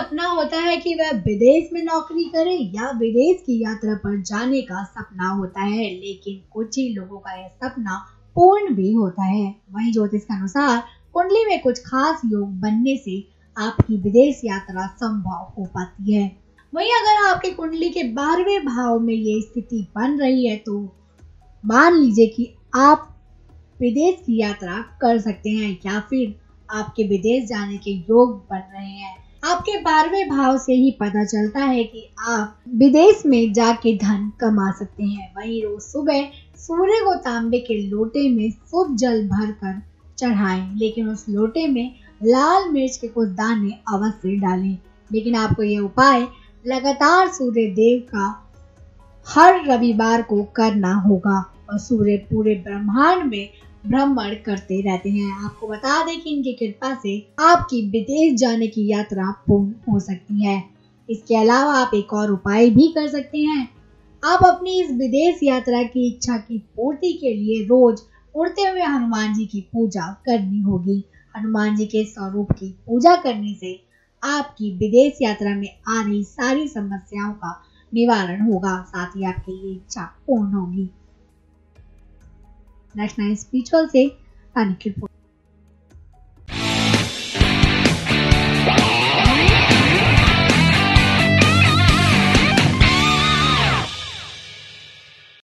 सपना होता है कि वह विदेश में नौकरी करे या विदेश की यात्रा पर जाने का सपना होता है, लेकिन कुछ ही लोगों का यह सपना पूर्ण भी होता है। वहीं ज्योतिष के अनुसार कुंडली में कुछ खास योग बनने से आपकी विदेश यात्रा संभव हो पाती है। वहीं अगर आपकी कुंडली के 12वें भाव में ये स्थिति बन रही है तो मान लीजिए कि आप विदेश की यात्रा कर सकते हैं या फिर आपके विदेश जाने के योग बन रहे हैं। आपके 12वें भाव से ही पता चलता है कि आप विदेश में जाके धन कमा सकते हैं। वहीं रोज सुबह सूर्य को तांबे के लोटे में शुद्ध जल भरकर चढ़ाएं, लेकिन उस लोटे में लाल मिर्च के कुछ दाने अवश्य डालें। लेकिन आपको यह उपाय लगातार सूर्य देव का हर रविवार को करना होगा और सूर्य पूरे ब्रह्मांड में भ्रमण करते रहते हैं। आपको बता दें कि इनकी कृपा से आपकी विदेश जाने की यात्रा पूर्ण हो सकती है। इसके अलावा आप एक और उपाय भी कर सकते हैं। आप अपनी इस विदेश यात्रा की इच्छा की पूर्ति के लिए रोज उड़ते हुए हनुमान जी की पूजा करनी होगी। हनुमान जी के स्वरूप की पूजा करने से आपकी विदेश यात्रा में आ रही सारी समस्याओं का निवारण होगा, साथ ही आपकी ये इच्छा पूर्ण होगी। नेक्स्ट नाइन स्पिरिचुअल से